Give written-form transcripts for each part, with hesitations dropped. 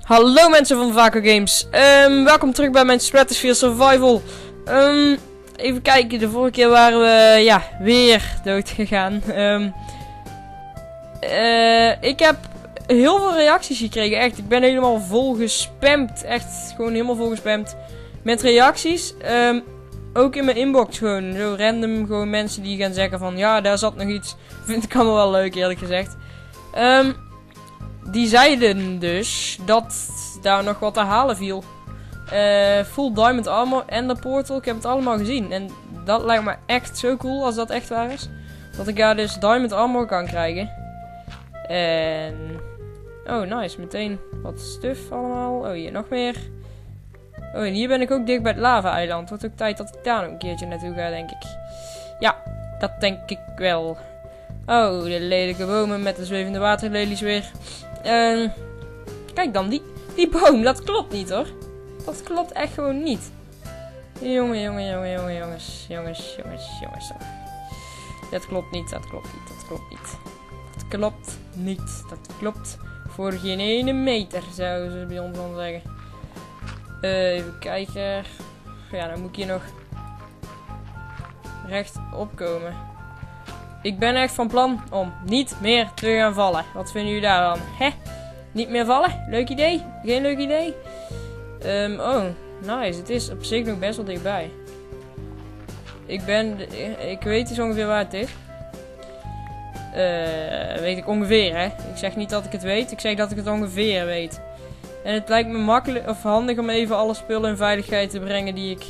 Hallo mensen van Vaco Games. Welkom terug bij mijn Stratosphere Survival. Even kijken, de vorige keer waren we weer dood gegaan. Ik heb heel veel reacties gekregen, echt. Ik ben helemaal vol gespamd. Echt gewoon helemaal vol gespamd met reacties. Ook in mijn inbox gewoon. Zo random gewoon mensen die gaan zeggen van ja, daar zat nog iets. Vind ik allemaal wel leuk, eerlijk gezegd. Die zeiden dus dat daar nog wat te halen viel. Full Diamond Armor en de Portal. Ik heb het allemaal gezien. En dat lijkt me echt zo cool als dat echt waar is. Dat ik daar dus Diamond Armor kan krijgen. En... oh, nice. Meteen wat stuff allemaal. Oh, hier nog meer. Oh, en hier ben ik ook dicht bij het lava-eiland. Wordt ook tijd dat ik daar nog een keertje naartoe ga, denk ik. Ja, dat denk ik wel. Oh, de lelijke bomen met de zwevende waterlelies weer. Kijk dan, die boom, dat klopt niet hoor. Dat klopt echt gewoon niet. Jongens. Dat klopt niet. Dat klopt voor geen ene meter, zouden ze bij ons dan zeggen. Even kijken. Ja, dan moet ik hier nog rechtop komen. Ik ben echt van plan om niet meer te gaan vallen. Wat vinden jullie daarvan? Hè? Niet meer vallen? Leuk idee? Geen leuk idee? Oh, nice. Het is op zich nog best wel dichtbij. Ik weet dus ongeveer waar het is. Weet ik ongeveer, hè? Ik zeg niet dat ik het weet. Ik zeg dat ik het ongeveer weet. En het lijkt me makkelijk of handig om even alle spullen in veiligheid te brengen die ik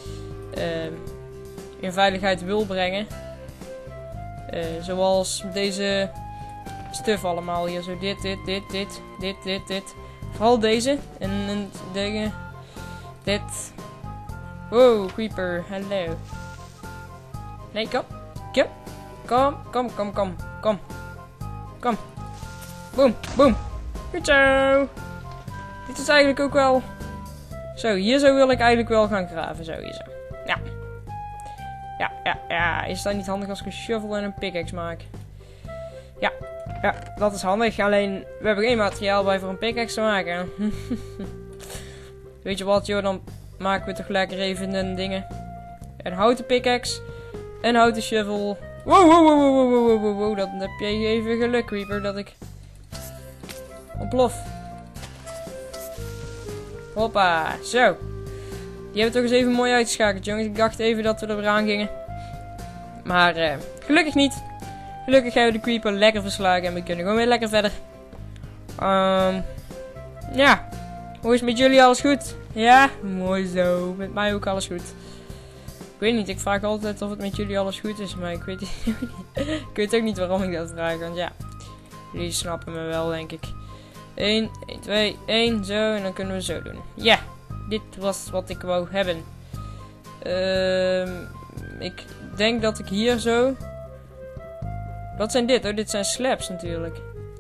in veiligheid wil brengen. Zoals deze stuff allemaal hier. Zo dit. Vooral deze. En deze. Dit. Wow, creeper. Hallo. Nee, kom. Boom. Goed zo. Dit is eigenlijk ook wel... zo, hier zo wil ik eigenlijk wel gaan graven. Zo, hier zo. Ja. Ja. Is dat niet handig als ik een shovel en een pickaxe maak? Ja, dat is handig. Alleen, we hebben geen materiaal bij voor een pickaxe te maken. Weet je wat, joh, dan maken we toch lekker even een dingen. Een houten pickaxe. Een houten shovel. Wow. Dan heb je even geluk, Creeper, dat ik ontplof. Hoppa, zo. Die hebben toch eens even mooi uitgeschakeld, jongens. Ik dacht even dat we er weer aan gingen. Maar gelukkig niet. Gelukkig hebben we de creeper lekker verslagen en we kunnen gewoon weer lekker verder. Ja. Hoe is het met jullie? Alles goed? Ja? Mooi zo. Met mij ook alles goed. Ik weet niet, ik vraag altijd of het met jullie alles goed is, maar ik weet het niet. Ik weet ook niet waarom ik dat vraag, want ja. Jullie snappen me wel, denk ik. 1, 2, 1, zo. En dan kunnen we zo doen. Ja. Dit was wat ik wou hebben. Ik denk dat ik hier zo... wat zijn dit? Oh, dit zijn slabs natuurlijk.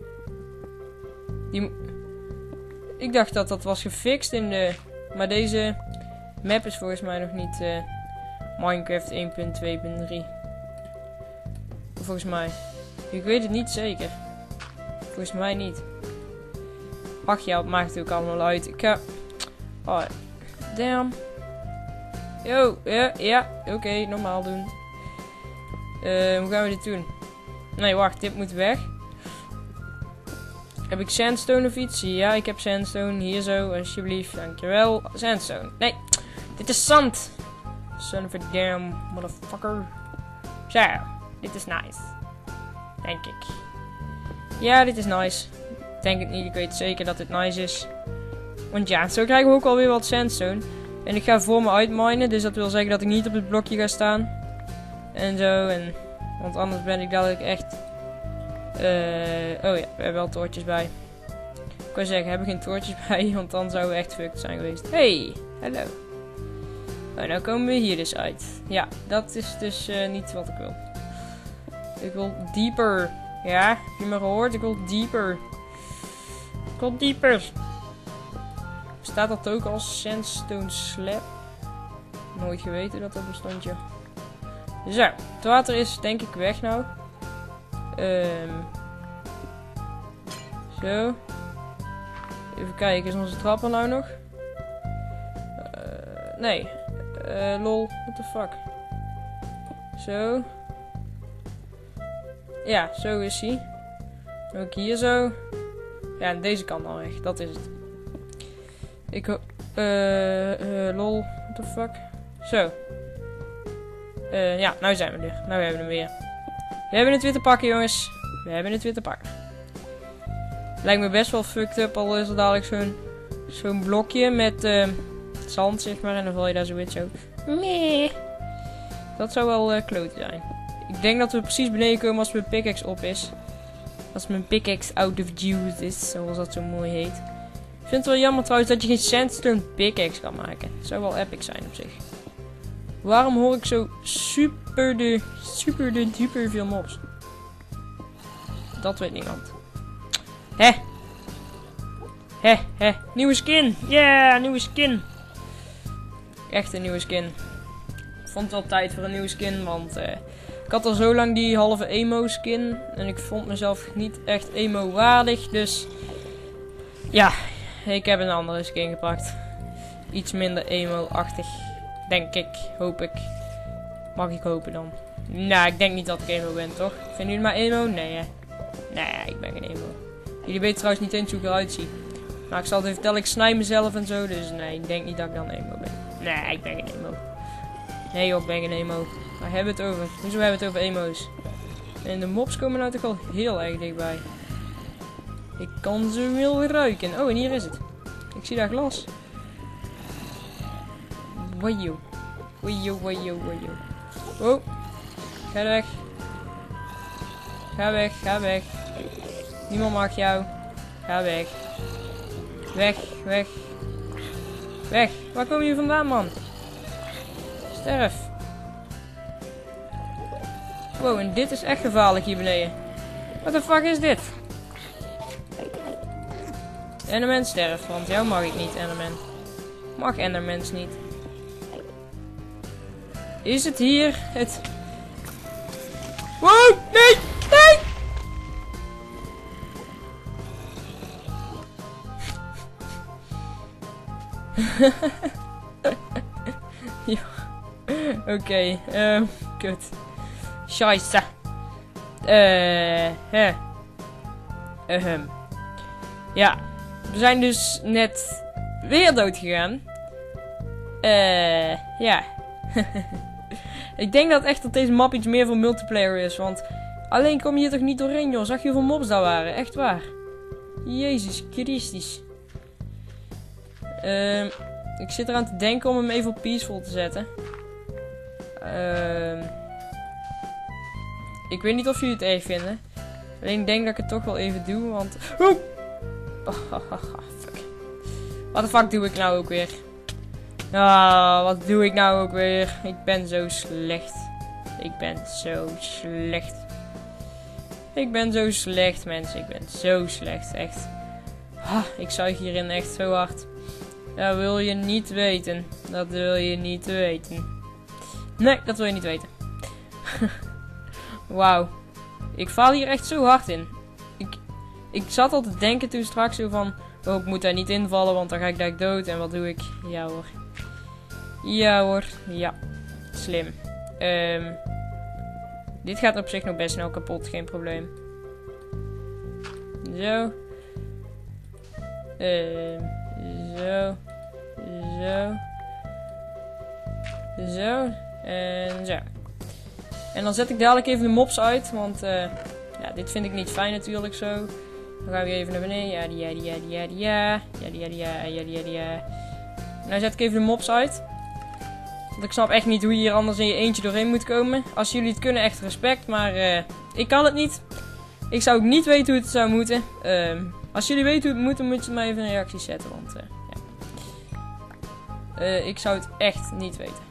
Ik dacht dat dat was gefixt in de... maar deze map is volgens mij nog niet Minecraft 1.2.3. Volgens mij. Ik weet het niet zeker. Volgens mij niet. Ach ja, het maakt het ook allemaal uit. Ik ga... oh, damn. Yo, ja. Oké, normaal doen. Hoe gaan we dit doen? Nee, wacht, dit moet weg. Heb ik sandstone of iets? Ja, ik heb sandstone. Hier zo, alsjeblieft. Dankjewel. Sandstone. Nee, dit is zand. Son of a damn motherfucker. Zo, dit is nice. Denk ik. Ja, dit is nice. Ik denk het niet, ik weet zeker dat het nice is. Want ja, zo krijgen we ook alweer wat sandstone. En ik ga voor me uitminen, dus dat wil zeggen dat ik niet op het blokje ga staan. En zo, want anders ben ik dadelijk echt... oh ja, we hebben wel toortjes bij. Ik wou zeggen, hebben we geen toortjes bij, want dan zouden we echt fucked zijn geweest. Hey, hallo. Oh, nou komen we hier dus uit. Ja, dat is dus niet wat ik wil. Ik wil dieper. Ja, heb je me gehoord? Ik wil dieper. Bestaat dat ook als sandstone slab? Nooit geweten dat dat bestond, ja. Zo, het water is denk ik weg nou. Zo. Even kijken, is onze trap er nou nog? Nee. Lol, what the fuck. Zo. Ja, zo is hij. Ook hier zo. Ja, aan deze kant al weg. Dat is het. Ik hoop... lol, what the fuck. Zo. Ja, nou zijn we er. Nou hebben we hem weer. We hebben het weer te pakken, jongens. We hebben het weer te pakken. Lijkt me best wel fucked up, al is er dadelijk zo'n blokje met zand, zeg maar. En dan val je daar zoiets zo. Nee. Dat zou wel kloot zijn. Ik denk dat we precies beneden komen als mijn pickaxe op is. Als mijn pickaxe out of use is, zoals dat zo mooi heet. Ik vind het wel jammer trouwens dat je geen sandstone pickaxe kan maken. Het zou wel epic zijn op zich. Waarom hoor ik zo super duper veel mobs? Dat weet niemand. Hè. Nieuwe skin. Yeah, nieuwe skin. Echt een nieuwe skin. Ik vond het wel tijd voor een nieuwe skin, want ik had al zo lang die halve emo skin. En ik vond mezelf niet echt emo waardig, dus ja, ik heb een andere skin gepakt. Iets minder emo-achtig, denk ik, hoop ik. Mag ik hopen dan. Nou, ik denk niet dat ik emo ben, toch? Vinden jullie maar emo? Nee, hè? Nee, ik ben geen emo. Jullie weten trouwens niet eens hoe ik eruit zie. Maar ik zal het even vertellen, ik snij mezelf en zo, dus nee, ik denk niet dat ik dan emo ben. Nee, ik ben geen emo. Nee joh, ik ben geen emo. Waar hebben we het over? Hoezo hebben we het over emo's? En de mobs komen nou toch al heel erg dichtbij. Ik kan ze wel ruiken. Oh, en hier is het. Ik zie daar glas. Wajo. Wajo. Oh. Ga weg. Ga weg. Niemand mag jou. Ga weg. Weg. Waar kom je vandaan, man? Sterf. Wow, en dit is echt gevaarlijk hier beneden. What the fuck is dit? Enderman sterf, want jou mag ik niet, Enderman. Mag Endermans niet. Is het hier het... Wow, nee! Ja. Oké, kut. Scheisse. Ja, we zijn dus net weer dood gegaan. Ja. Ik denk dat echt dat deze map iets meer voor multiplayer is, want alleen kom je hier toch niet doorheen, joh. Zag je hoeveel mobs daar waren? Echt waar. Jezus Christus. Ik zit eraan te denken om hem even op peaceful te zetten. Ik weet niet of jullie het erg vinden. Alleen ik denk dat ik het toch wel even doe, want... Fuck. Wat de fuck doe ik nou ook weer? Wat doe ik nou ook weer? Ik ben zo slecht. Ik ben zo slecht, mensen. Ik ben zo slecht, echt. Ik zuig hierin echt zo hard. Dat wil je niet weten. Dat wil je niet weten. Nee, dat wil je niet weten. Wauw. Ik val hier echt zo hard in. Ik zat al te denken toen straks zo van... Oh, ik moet daar niet invallen, want dan ga ik daar dood. En wat doe ik? Ja hoor. Ja. Slim. Dit gaat op zich nog best snel kapot. Geen probleem. Zo. Zo. En zo. En dan zet ik dadelijk even de mobs uit. Want ja, dit vind ik niet fijn natuurlijk zo. Dan gaan we even naar beneden. Ja. Nou zet ik even de mobs uit. Want ik snap echt niet hoe je hier anders in je eentje doorheen moet komen. Als jullie het kunnen, echt respect. Maar ik kan het niet. Ik zou ook niet weten hoe het zou moeten. Als jullie weten hoe het moet, dan moet je mij even een reactie zetten. Want ja. Ik zou het echt niet weten.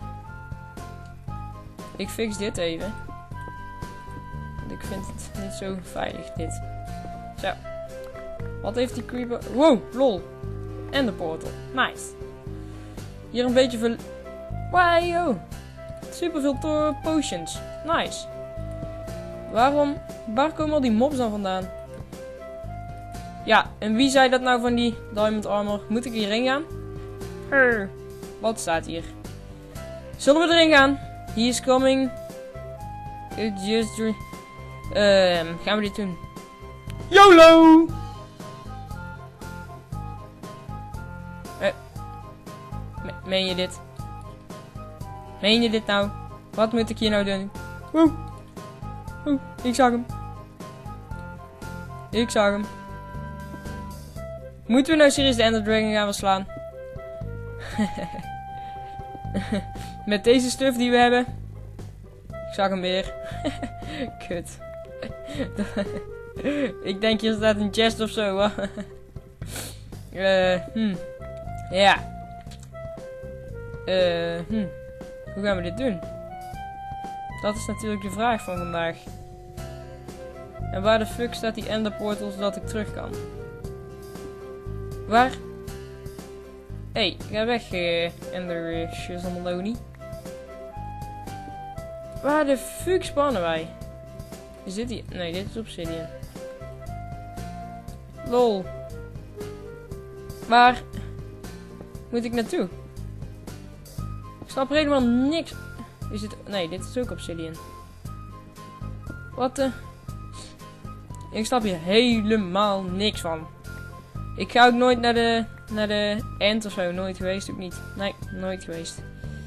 Ik fix dit even. Want ik vind het niet zo veilig, dit. Zo. Wat heeft die creeper... Wow, lol. En de portal. Nice. Hier een beetje veel... Wow. Super veel potions. Nice. Waar komen al die mobs dan vandaan? Ja, en wie zei dat nou van die Diamond Armor? Moet ik hierin gaan? Wat staat hier? Zullen we erin gaan? He is coming. Gaan we dit doen? YOLO! Meen je dit? Meen je dit nou? Wat moet ik hier nou doen? Ik zag hem. Ik zag hem. Moeten we nou serieus de Ender Dragon gaan verslaan? Met deze stuff die we hebben. Ik zag hem weer. Kut. Ik denk hier staat een chest of zo. Ja. Hoe gaan we dit doen? Dat is natuurlijk de vraag van vandaag. En waar de fuck staat die Ender Portal zodat ik terug kan? Waar? Hey, ga weg, Ender Shizzle. Waar de fuck spannen wij? Is dit hier? Nee, dit is Obsidian. Lol. Waar moet ik naartoe? Ik snap er helemaal niks. Is dit... Nee, dit is ook Obsidian. Wat de... Ik snap hier helemaal niks van. Ik ga ook nooit naar de end of zo. Nooit geweest, ook niet. Nee, nooit geweest.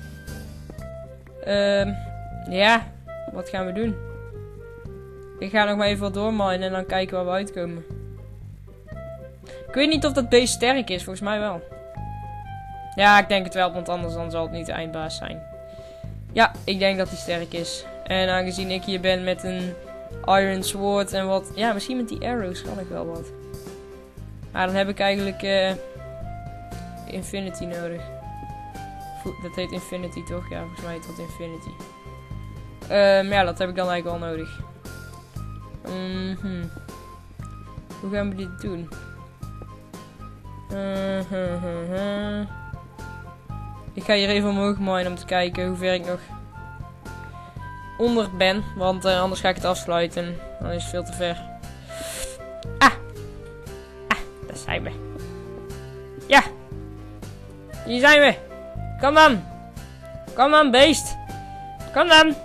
Ja, wat gaan we doen? Ik ga nog maar even wat doorminen en dan kijken waar we uitkomen. Ik weet niet of dat beest sterk is, volgens mij wel. Ja, ik denk het wel, want anders dan zal het niet de eindbaas zijn. Ja, ik denk dat hij sterk is. En aangezien ik hier ben met een Iron Sword en wat... Ja, misschien met die arrows kan ik wel wat. Maar dan heb ik eigenlijk Infinity nodig. Dat heet Infinity toch? Ja, volgens mij heet dat Infinity. Ja, dat heb ik dan eigenlijk wel nodig. Hoe gaan we dit doen? Ik ga hier even omhoog minen om te kijken hoe ver ik nog onder ben. Want anders ga ik het afsluiten. Dan is het veel te ver. Daar zijn we. Ja! Hier zijn we! Kom dan! Kom dan, beest! Kom dan!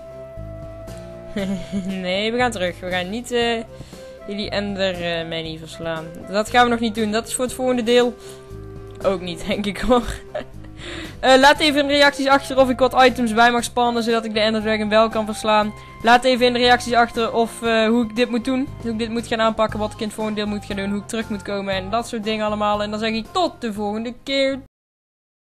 Nee, we gaan terug. We gaan niet jullie Ender Many verslaan. Dat gaan we nog niet doen. Dat is voor het volgende deel. Ook niet, denk ik hoor. Laat even in de reacties achter of ik wat items bij mag spannen, zodat ik de Ender Dragon wel kan verslaan. Laat even in de reacties achter of hoe ik dit moet doen. Hoe ik dit moet gaan aanpakken, wat ik in het volgende deel moet gaan doen, hoe ik terug moet komen en dat soort dingen allemaal. En dan zeg ik tot de volgende keer.